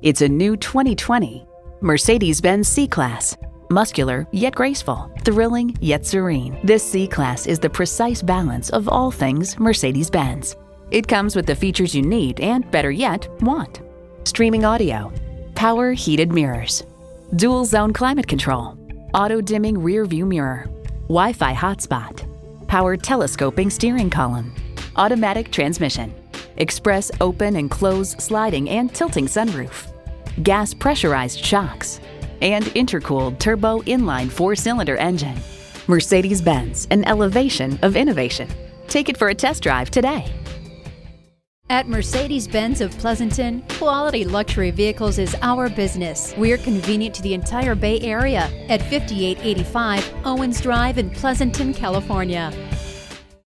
It's a new 2020 Mercedes-Benz C-Class. Muscular yet graceful, thrilling yet serene. This C-Class is the precise balance of all things Mercedes-Benz. It comes with the features you need and, better yet, want. Streaming audio, power heated mirrors, dual zone climate control, auto dimming rear view mirror, Wi-Fi hotspot, power telescoping steering column, automatic transmission, express open and close sliding and tilting sunroof, gas pressurized shocks, and intercooled turbo inline 4-cylinder engine. Mercedes-Benz, an elevation of innovation. Take it for a test drive today. At Mercedes-Benz of Pleasanton, quality luxury vehicles is our business. We're convenient to the entire Bay Area at 5885 Owens Drive in Pleasanton, California.